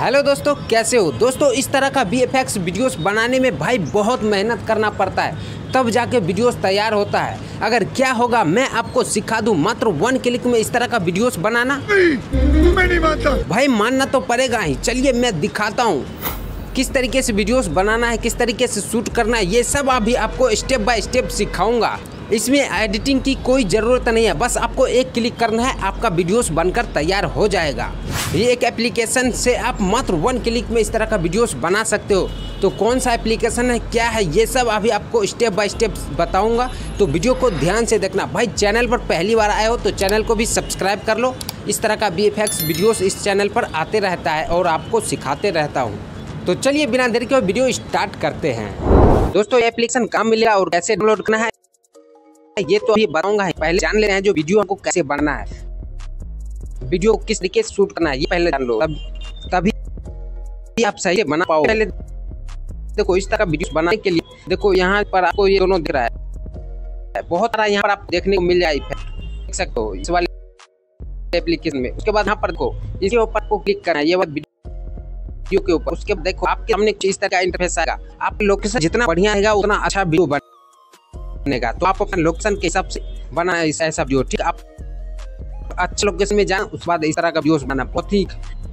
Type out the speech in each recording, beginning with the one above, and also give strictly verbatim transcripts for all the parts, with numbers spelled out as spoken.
Hello दोस्तों, कैसे हो दोस्तों। इस तरह का वी एफ एक्स वीडियोस बनाने में भाई बहुत मेहनत करना पड़ता है, तब जाके वीडियोस तैयार होता है। अगर क्या होगा मैं आपको सिखा दूं मात्र वन क्लिक में इस तरह का वीडियोस बनाना। नहीं, मैं नहीं मानता भाई मानना तो पड़ेगा ही। चलिए मैं दिखाता हूँ किस तरीके से वीडियोस बनाना है, किस तरीके से शूट करना है, ये सब अभी आपको स्टेप बाय स्टेप सिखाऊंगा। इसमें एडिटिंग की कोई ज़रूरत नहीं है, बस आपको एक क्लिक करना है, आपका वीडियोस बनकर तैयार हो जाएगा। ये एक एप्लीकेशन से आप मात्र वन क्लिक में इस तरह का वीडियोस बना सकते हो। तो कौन सा एप्लीकेशन है, क्या है, ये सब अभी आपको स्टेप बाय स्टेप बताऊंगा, तो वीडियो को ध्यान से देखना। भाई चैनल पर पहली बार आए हो तो चैनल को भी सब्सक्राइब कर लो। इस तरह का वी एफ एक्स वीडियोस इस चैनल पर आते रहता है और आपको सिखाते रहता हूँ। तो चलिए बिना देरी के वीडियो स्टार्ट करते हैं। दोस्तों ये एप्लीकेशन कहाँ मिलेगा और कैसे डाउनलोड करना है ये तो अभी बताऊंगा। पहले जान लेते हैं जो वीडियो हमको कैसे बनाना है, वीडियो किस तरीके से शूट करना है, ये पहले जान लो, तब तभी आप सही से बना पाओगे। पहले देखो इस तरह का वीडियो बनाने के लिए देखो यहाँ पर आपको ये दोनों दिख रहा है, बहुत सारा यहाँ पर आप देखने को मिल जाएगा, देख सकते हो इस वाले एप्लीकेशन में। उसके बाद यहाँ पर देखो इसके ऊपर को क्लिक करना है, ये वीडियो के ऊपर। उसके बाद देखो आपके सामने इस तरह का इंटरफेस आएगा। आप लोकेशन जितना बढ़िया रहेगा उतना अच्छा वीडियो बनेगा। तो आप अपने लोकेशन के हिसाब से बना ऐसा वीडियो, ठीक। आप अच्छे लोकेशन में जाएं, उसके बाद इस तरह का वीडियोस बना, बहुत ही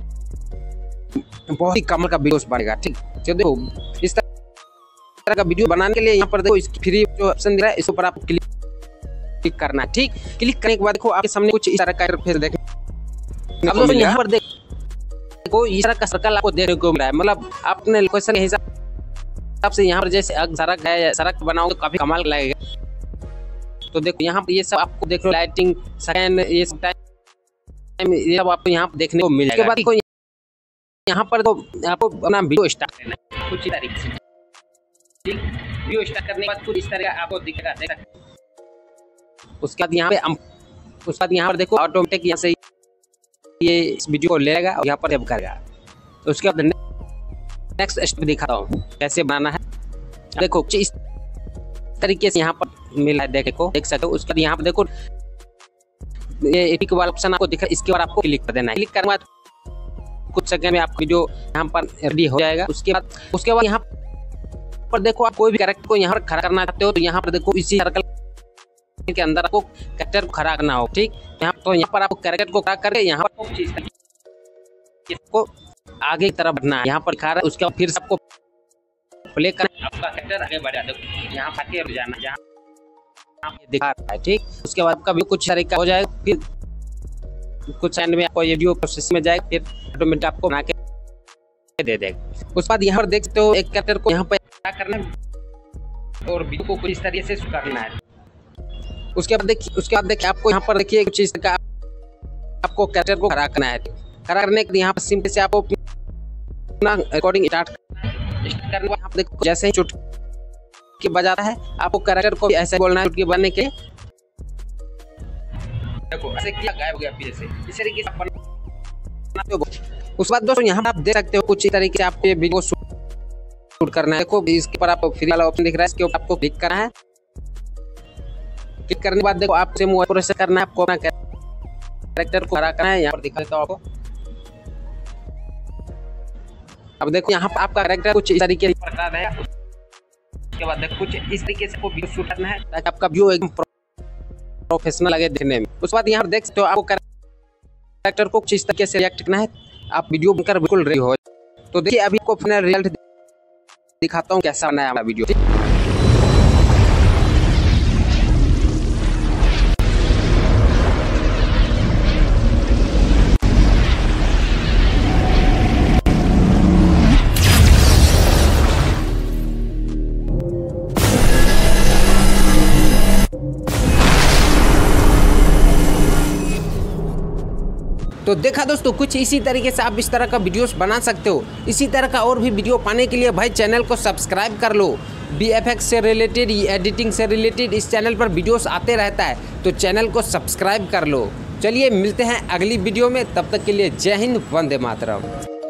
बहुत ही कमाल का वीडियोस बनेगा, ठीक। तो देखो इस तरह का वीडियो बनाने के लिए यहाँ पर देखो इसकी फ्री जो ऑप्शन दिख रहा है, इस पर आपको क्लिक क्लिक करना है, ठीक। क्लिक करने के बाद देखो आपके सामने कुछ इस तरह का इंटरफेस देखने को मिलेगा। यहाँ पर देखो इस तरह का सर्कल आपको देखने को मिल रहा है, मतलब अपने लोकेशन के हिसाब से यहाँ पर जैसे सड़क है, सड़क बनाओगे तो काफी कमाल लगेगा। तो देखो यहाँ पर ये सब आपको देख लो, लाइटिंग सेकंड ये सब टाइम ये सब आपको यहाँ पर देखने को मिल जाएगा। उसके बाद यहाँ पर तो आपको अपना वीडियो स्टार्ट करना है कुछ इस तरीके से, ठीक। वीडियो स्टार्ट करने के बाद कुछ इस तरह का आपको दिखेगा, देख सकते हैं। उसके बाद यहाँ पे हम उसके बाद यहाँ पर देखो ऑटोमेटिक यहाँ से ये इस वीडियो को लेगा और यहाँ पर सेव करेगा। तो उसके बाद नेक्स्ट स्टेप दिखाता हूँ कैसे बनाना है। देखो इस तरीके से यहाँ पर मिला है, देखो देख सकते हो। उसके बाद यहाँ पर देखो ये एडिट वाला ऑप्शन आपको दिख रहा है, इसके बाद आपको क्लिक कर देना है। क्लिक करने के बाद कुछ सेकंड में आपको वीडियो यहाँ पर रेडी हो जाएगा। उसके बाद उसके बाद यहाँ पर देखो आप कोई भी कैरेक्टर को यहाँ पर खड़ा करना चाहते हो तो यहाँ पर देखो इसी सर्कल के अंदर आपको कैरेक्टर को खड़ा करना हो, ठीक। यहाँ तो यहाँ पर आपको कैरेक्टर को खड़ा करके यहाँ पर इसको आगे की तरफ बढ़ना है, यहाँ पर खा रहा है। उसके बाद फिर से आपको प्ले करना, आपका कैरेक्टर आगे बढ़ जाता है, यहाँ पर आगे जाना जहाँ आप ये दिखा रहा है, ठीक। उसके बाद आपका भी कुछ तरीका हो जाएगा, फिर कुछ एंड में आपको ये वीडियो प्रोसेस में जाएगा, फिर ऑटोमेटिक आपको बना के दे देगा। उसके बाद यहाँ पर देख सकते हो एक कैरेक्टर को यहाँ पर क्या करना है और वीडियो को कुछ इस तरीके से शूट करना है। उसके बाद देखिए उसके बाद देखिए आपको यहाँ पर देखिए कुछ इस तरह का आपको कैरेक्टर को खड़ा करना है। खड़ा करने के लिए यहाँ पर सिंपल से आपको अपना रिकॉर्डिंग स्टार्ट करने के बाद यहाँ देखो जैसे ही चुटकी बजाता है आपको कैरेक्टर को ऐसे बोलना है चुटकी बजने के लिए। देखो ऐसे किया गायब हो गया पीछे से, इस तरीके से बनाते हो। उसके बाद दोस्तों यहाँ पर आप देख सकते हो कुछ इस तरीके से आपको वीडियो शूट करना है। देखो इसके ऊपर आपको फ्री वाला ऑप्शन दिख रहा है, इसके ऊपर आपको क्लिक करना है। क्लिक करने के बाद देखो आपसे मोबाइल प्रोसेस करना है, आपको अपना कैरेक्टर को खड़ा करना है। यहाँ पर दिखा देता हूँ आपको। अब देखो यहाँ पर आपका कैरेक्टर कुछ इस तरीके से प्रकार है। उसके बाद देखो कुछ इस तरीके से आपको वीडियो शूट करना है ताकि आपका व्यू एकदम प्रोफेशनल लगे देखने में। उसके बाद यहाँ पर देख सकते हो आपको कैरेक्टर को कुछ इस तरीके से रिएक्ट करना है, आप वीडियो बनकर बिल्कुल रेडी हो। तो देखिए अभी आपको अपना रिजल्ट दिखाता हूँ कैसा बनाया हमारा वीडियो। तो देखा दोस्तों कुछ इसी तरीके से आप इस तरह का वीडियोस बना सकते हो। इसी तरह का और भी वीडियो पाने के लिए भाई चैनल को सब्सक्राइब कर लो। वी एफ एक्स से रिलेटेड, एडिटिंग से रिलेटेड इस चैनल पर वीडियोस आते रहता है, तो चैनल को सब्सक्राइब कर लो। चलिए मिलते हैं अगली वीडियो में, तब तक के लिए जय हिंद, वंदे मातरम।